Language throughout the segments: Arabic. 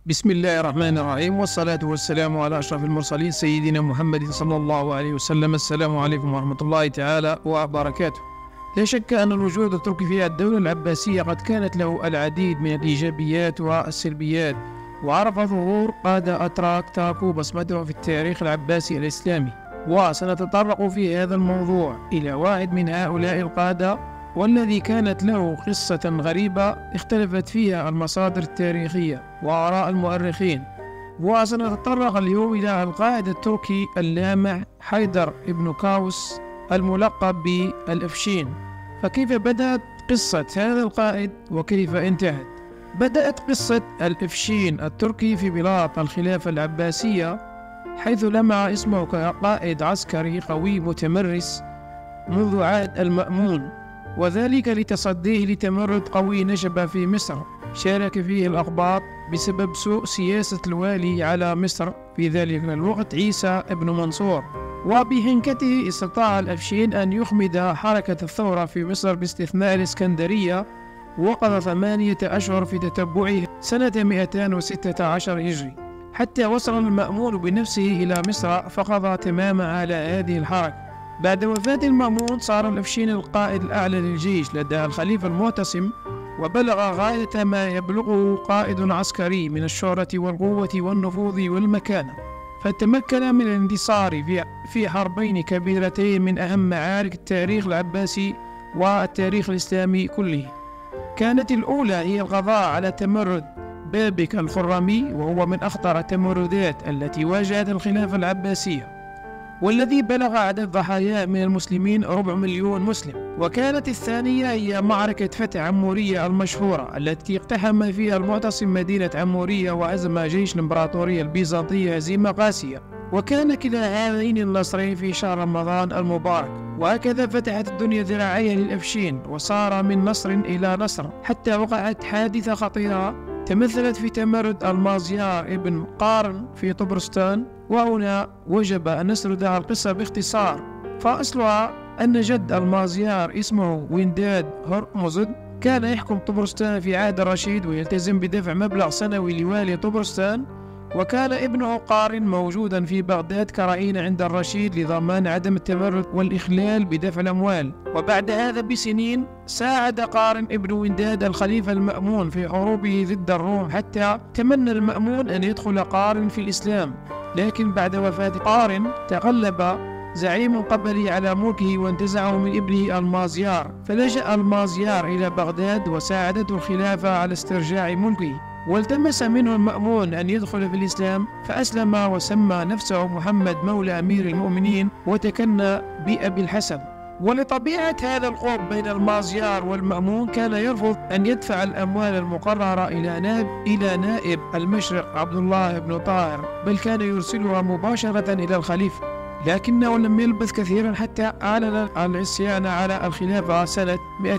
بسم الله الرحمن الرحيم، والصلاة والسلام على أشرف المرسلين سيدنا محمد صلى الله عليه وسلم. السلام عليكم ورحمة الله تعالى وبركاته. لا شك أن الوجود التركي في الدولة العباسية قد كانت له العديد من الإيجابيات والسلبيات، وعرف ظهور قادة أتراك تركوا بصمتهم في التاريخ العباسي الإسلامي. وسنتطرق في هذا الموضوع إلى واحد من هؤلاء القادة، والذي كانت له قصة غريبة اختلفت فيها المصادر التاريخية وآراء المؤرخين. وسنتطرق اليوم إلى القائد التركي اللامع حيدر ابن قاووس الملقب بالأفشين. فكيف بدأت قصة هذا القائد وكيف انتهت؟ بدأت قصة الأفشين التركي في بلاط الخلافة العباسية، حيث لمع اسمه كقائد عسكري قوي متمرس منذ عهد المأمون، وذلك لتصديه لتمرد قوي نشب في مصر شارك فيه الأقباط بسبب سوء سياسة الوالي على مصر في ذلك الوقت عيسى ابن منصور. وبحنكته استطاع الأفشين أن يخمد حركة الثورة في مصر باستثناء الإسكندرية، وقضى 8 أشهر في تتبعه سنة 216 هجري، حتى وصل المأمون بنفسه إلى مصر فقضى تماما على هذه الحركة. بعد وفاة المأمون صار الأفشين القائد الأعلى للجيش لدى الخليفة المعتصم، وبلغ غاية ما يبلغه قائد عسكري من الشهرة والقوة والنفوذ والمكانة، فتمكن من الانتصار في حربين كبيرتين من أهم معارك التاريخ العباسي والتاريخ الإسلامي كله. كانت الأولى هي القضاء على تمرد بابك الخرمي، وهو من أخطر التمردات التي واجهت الخلافة العباسية، والذي بلغ عدد ضحاياه من المسلمين 4 مليون مسلم. وكانت الثانية هي معركة فتح عمورية المشهورة، التي اقتحم فيها المعتصم مدينة عمورية وهزم جيش الإمبراطورية البيزنطية هزيمة قاسية، وكان كلا هذين النصرين في شهر رمضان المبارك. وهكذا فتحت الدنيا ذراعيها للأفشين، وصار من نصر إلى نصر، حتى وقعت حادثة خطيرة تمثلت في تمرد المازيار ابن قارن في طبرستان. وهنا وجب أن نسرد القصة باختصار، فأصلها أن جد المازيار اسمه وينداد هرمزد كان يحكم طبرستان في عهد الرشيد، ويلتزم بدفع مبلغ سنوي لوالي طبرستان، وكان ابنه قارن موجودا في بغداد كرهين عند الرشيد لضمان عدم التمرد والإخلال بدفع الأموال. وبعد هذا بسنين ساعد قارن ابن وينداد الخليفة المأمون في حروبه ضد الروم، حتى تمنى المأمون أن يدخل قارن في الإسلام، لكن بعد وفاة قارن تغلب زعيم قبلي على ملكه وانتزعه من ابنه المازيار، فلجأ المازيار إلى بغداد وساعدته الخلافة على استرجاع ملكه. والتمس منه المأمون أن يدخل في الإسلام، فأسلم وسمى نفسه محمد مولى أمير المؤمنين، وتكنى بأبي الحسن. ولطبيعة هذا القرب بين المازيار والمأمون كان يرفض أن يدفع الأموال المقررة إلى نائب المشرق عبد الله بن طاهر، بل كان يرسلها مباشرة إلى الخليفة. لكنه لم يلبث كثيرا حتى أعلن العصيان على الخلافة سنة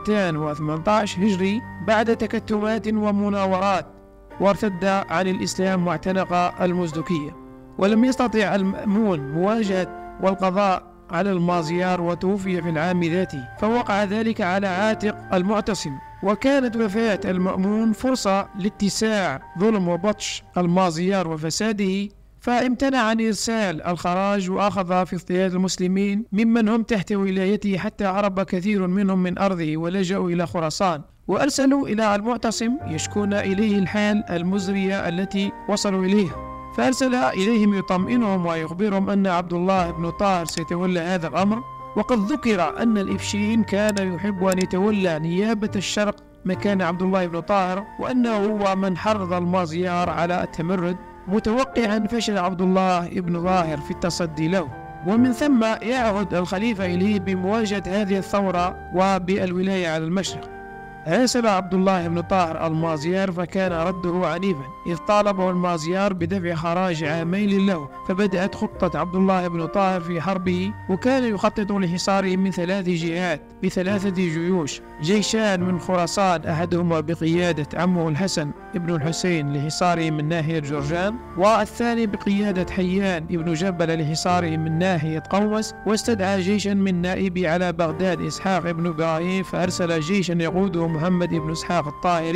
218 هجري بعد تكتمات ومناورات، وارتد عن الإسلام واعتنق المزدكية. ولم يستطع المأمون مواجهة والقضاء على المازيار، وتوفي في العام ذاته، فوقع ذلك على عاتق المعتصم. وكانت وفاة المأمون فرصة لاتساع ظلم وبطش المازيار وفساده، فامتنع عن إرسال الخراج، وأخذ في اضطهاد المسلمين ممن هم تحت ولايته، حتى هرب كثير منهم من أرضه ولجأوا إلى خراسان، وأرسلوا إلى المعتصم يشكون إليه الحال المزرية التي وصلوا إليها، فأرسل إليهم يطمئنهم ويخبرهم أن عبد الله بن طاهر سيتولى هذا الأمر. وقد ذكر أن الإفشين كان يحب أن يتولى نيابة الشرق مكان عبد الله بن طاهر، وأنه هو من حرض المازيار على التمرد، متوقعا فشل عبد الله بن ظاهر في التصدي له. ومن ثم يعهد الخليفة إليه بمواجهة هذه الثورة وبالولاية على المشرق. أرسل عبد الله بن طاهر المازيار، فكان رده عنيفا، إذ طالبه المازيار بدفع خراج عامين له. فبدأت خطة عبد الله بن طاهر في حربه، وكان يخطط لحصاره من 3 جهات ب3 جيوش: جيشان من خراسان، أحدهما بقيادة عمه الحسن ابن الحسين لحصاره من ناحية جرجان، والثاني بقيادة حيان ابن جبل لحصاره من ناحية قوس. واستدعى جيشا من نائبه على بغداد إسحاق ابن إبراهيم، فأرسل جيشا يقوده محمد بن إسحاق الطاهري.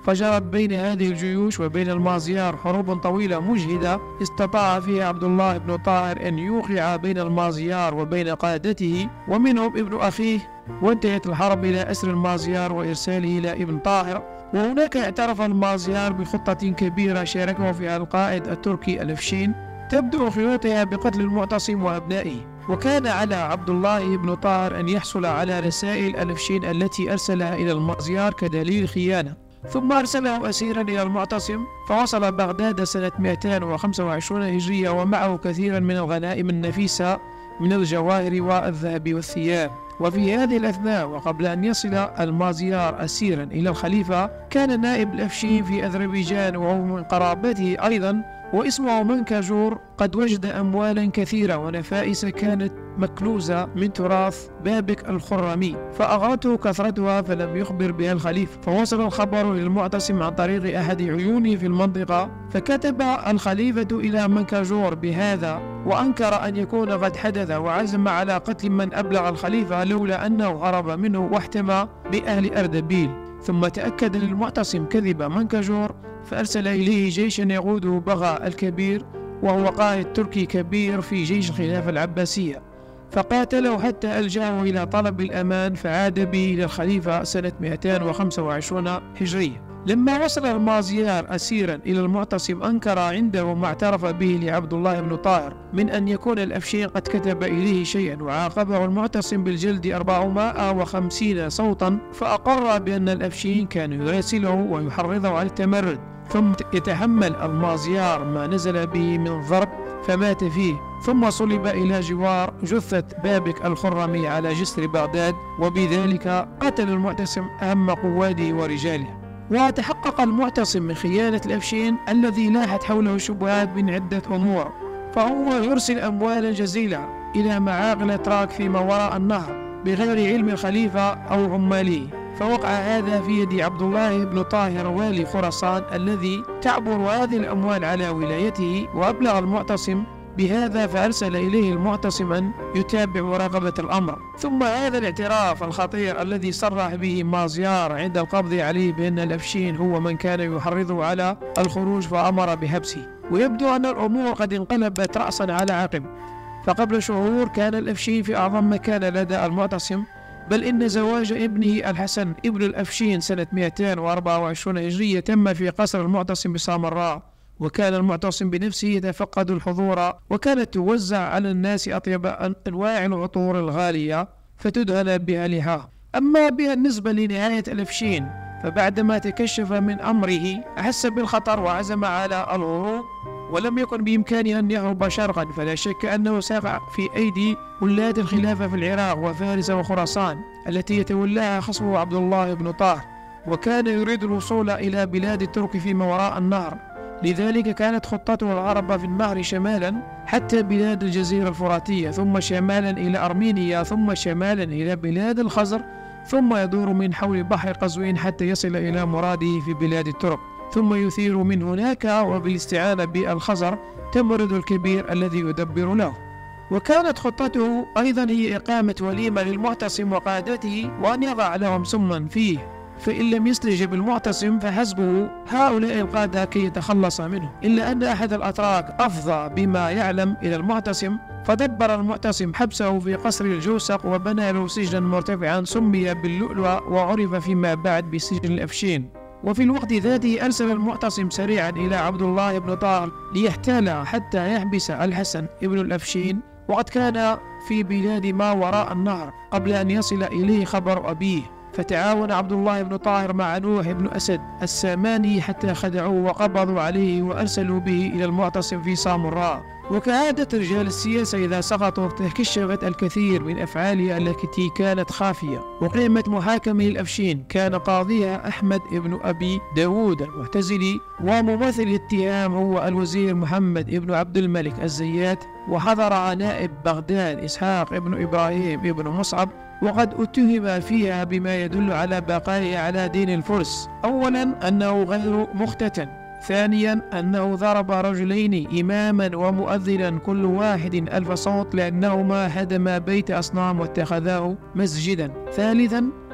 فجرت بين هذه الجيوش وبين المازيار حروب طويلة مجهدة استطاع فيها عبد الله بن طاهر أن يوقع بين المازيار وبين قادته ومنهم ابن أخيه، وانتهت الحرب إلى أسر المازيار وإرساله إلى ابن طاهر. وهناك اعترف المازيار بخطة كبيرة شاركه فيها القائد التركي الأفشين تبدو خيوطها بقتل المعتصم وأبنائه. وكان على عبد الله بن طاهر أن يحصل على رسائل الأفشين التي أرسلها إلى المازيار كدليل خيانة، ثم أرسله أسيرا إلى المعتصم، فوصل بغداد سنة 225 هجرية ومعه كثيرا من الغنائم النفيسة من الجواهر والذهب والثياب. وفي هذه الأثناء وقبل أن يصل المازيار أسيرا إلى الخليفة كان نائب الأفشين في أذربيجان وهو من قرابته أيضا واسمه منكجور قد وجد أموالا كثيرة ونفائس كانت مكنوزة من تراث بابك الخرمي، فأغرته كثرتها فلم يخبر بها الخليفة، فوصل الخبر للمعتصم عن طريق أحد عيونه في المنطقة، فكتب الخليفة إلى منكجور بهذا وأنكر أن يكون قد حدث وعزم على قتل من أبلغ الخليفة لولا أنه هرب منه واحتمى بأهل أردبيل. ثم تأكد للمعتصم كذب منكجور فأرسل إليه جيشا يقوده بغا الكبير وهو قائد تركي كبير في جيش الخلافة العباسية، فقاتله حتى ألجأه إلى طلب الأمان فعاد به إلى الخليفة سنة 225 هجرية. لما وصل المازيار أسيرا إلى المعتصم أنكر عنده ما اعترف به لعبد الله بن طاهر من أن يكون الأفشين قد كتب إليه شيئا، وعاقبه المعتصم بالجلد 450 صوتا، فأقر بأن الأفشين كان يراسله ويحرضه على التمرد، ثم يتحمل المازيار ما نزل به من الضرب فمات فيه، ثم صلب إلى جوار جثة بابك الخرمي على جسر بغداد، وبذلك قتل المعتصم أهم قواده ورجاله. وتحقق المعتصم من خيانة الأفشين الذي لاحت حوله شبهات من عدة أمور، فهو يرسل أموالا جزيلة إلى معاقل أتراك فيما وراء النهر بغير علم الخليفة أو عماله، فوقع هذا في يد عبد الله بن طاهر والي خراسان الذي تعبر هذه الأموال على ولايته، وأبلغ المعتصم بهذا فأرسل إليه المعتصم أن يتابع مراقبة الأمر. ثم هذا الاعتراف الخطير الذي صرح به مازيار عند القبض عليه بأن الأفشين هو من كان يحرضه على الخروج فأمر بحبسه. ويبدو أن الأمور قد انقلبت رأسا على عقب، فقبل شهور كان الأفشين في أعظم مكان لدى المعتصم، بل إن زواج ابنه الحسن ابن الأفشين سنة 224 هجرية تم في قصر المعتصم بسامراء، وكان المعتصم بنفسه يتفقد الحضور، وكانت توزع على الناس أطيب أنواع العطور الغالية فتدهن بها لحاه. أما بالنسبة لنهاية الأفشين فبعدما تكشف من أمره أحس بالخطر وعزم على الهروب، ولم يكن بإمكانه أن يهرب شرقا، فلا شك أنه سيقع في أيدي ولاة الخلافة في العراق وفارس وخراسان التي يتولاها خصمه عبد الله بن طاهر، وكان يريد الوصول إلى بلاد الترك فيما وراء النهر، لذلك كانت خطته الهرب في النهر شمالا حتى بلاد الجزيرة الفراتية، ثم شمالا إلى أرمينيا، ثم شمالا إلى بلاد الخزر، ثم يدور من حول بحر قزوين حتى يصل إلى مراده في بلاد الترك، ثم يثير من هناك وبالاستعانة بالخزر تمرد الكبير الذي يدبر له. وكانت خطته أيضا هي إقامة وليمة للمعتصم وقادته وأن يضع لهم سما فيه، فإن لم يستجب المعتصم فحسبه هؤلاء القادة كي يتخلص منه، إلا أن أحد الأتراك أفضى بما يعلم إلى المعتصم، فدبر المعتصم حبسه في قصر الجوسق وبنى له سجنا مرتفعا سمي باللؤلؤ وعرف فيما بعد بسجن الأفشين. وفي الوقت ذاته أرسل المعتصم سريعا إلى عبد الله بن طاهر ليحتال حتى يحبس الحسن ابن الأفشين، وقد كان في بلاد ما وراء النهر قبل أن يصل إليه خبر أبيه، فتعاون عبد الله بن طاهر مع نوح بن أسد الساماني حتى خدعوه وقبضوا عليه وأرسلوا به إلى المعتصم في سامراء. وكعادة رجال السياسة إذا سقطوا تكشفت الكثير من أفعالها التي كانت خافية، وقيمة محاكمة الأفشين كان قاضيها أحمد بن أبي داود المعتزلي، وممثل الاتهام هو الوزير محمد بن عبد الملك الزيات، وحضر نائب بغداد إسحاق بن إبراهيم بن مصعب، وقد اتهم فيها بما يدل على بقائه على دين الفرس. أولا أنه غير مختتن، ثانيا أنه ضرب رجلين إماما ومؤذنا كل واحد 1000 صوت لأنهما هدما بيت أصنام واتخذاه مسجدا، ثالثا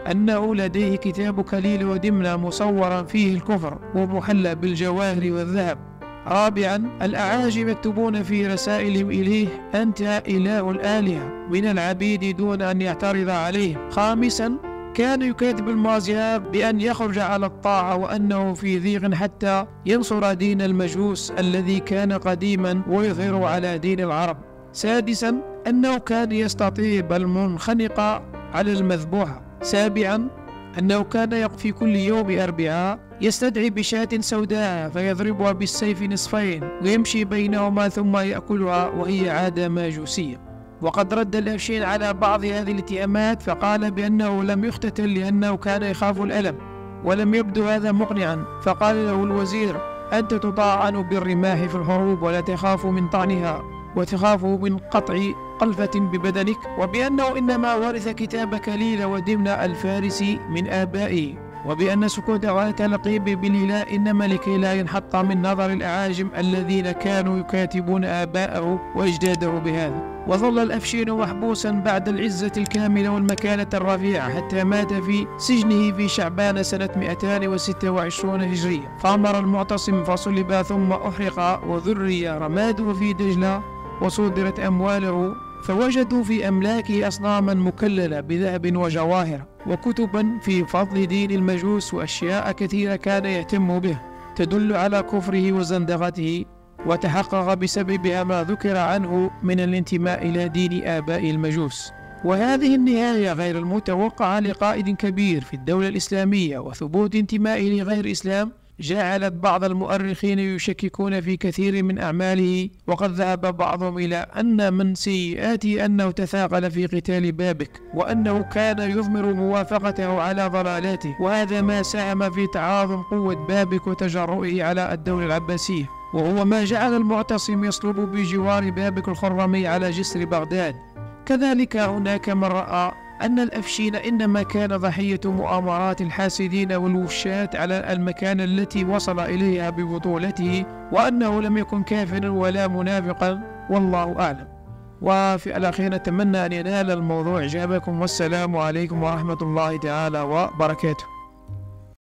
أنه لديه كتاب كليل ودمنة مصورا فيه الكفر ومحلى بالجواهر والذهب. رابعا، الأعاجم يكتبون في رسائلهم إليه: أنت إله الآلهة من العبيد دون أن يعترض عليهم. خامسا، كان يكاتب المازيار بأن يخرج على الطاعة وأنه في ضيق حتى ينصر دين المجوس الذي كان قديما ويظهر على دين العرب. سادسا، أنه كان يستطيب المنخنقة على المذبوحة. سابعا، أنه كان في كل يوم أربعاء يستدعي بشاة سوداء فيضربها بالسيف نصفين ويمشي بينهما ثم يأكلها، وهي عادة ماجوسية. وقد رد الأفشين على بعض هذه الاتهامات فقال بأنه لم يختتل لأنه كان يخاف الألم، ولم يبدو هذا مقنعا، فقال له الوزير: أنت تطاعن بالرماح في الحروب ولا تخاف من طعنها وتخاف من قطع قلفة ببدنك، وبأنه إنما ورث كتاب كليل ودمنة الفارسي من آبائه، وبأن سكوته على تلقيه بالإله إنما لكي لا ينحط من نظر الأعاجم الذين كانوا يكاتبون آباءه وأجداده بهذا. وظل الأفشين محبوسا بعد العزة الكاملة والمكانة الرفيعة حتى مات في سجنه في شعبان سنة 226 هجرية، فأمر المعتصم فصلب ثم أحرق وذري رماده في دجلة وصودرت أمواله، فوجدوا في أملاكه أصناما مكللة بذهب وجواهر وكتبا في فضل دين المجوس وأشياء كثيرة كان يهتم بها تدل على كفره وزندقته، وتحقق بسببها ما ذكر عنه من الانتماء إلى دين آباء المجوس. وهذه النهاية غير المتوقعة لقائد كبير في الدولة الإسلامية وثبوت انتمائه لغير الإسلام جعلت بعض المؤرخين يشككون في كثير من أعماله، وقد ذهب بعضهم إلى أن من سيئاته أنه تثاقل في قتال بابك، وأنه كان يضمر موافقته على ضلالاته، وهذا ما ساهم في تعاظم قوة بابك وتجرؤه على الدولة العباسية، وهو ما جعل المعتصم يصلب بجوار بابك الخرمي على جسر بغداد. كذلك هناك من رأى أن الأفشين إنما كان ضحية مؤامرات الحاسدين والوشاة على المكان التي وصل إليها ببطولته، وأنه لم يكن كافرا ولا منافقا، والله أعلم. وفي الأخير نتمنى أن ينال الموضوع إعجابكم، والسلام عليكم ورحمة الله تعالى وبركاته.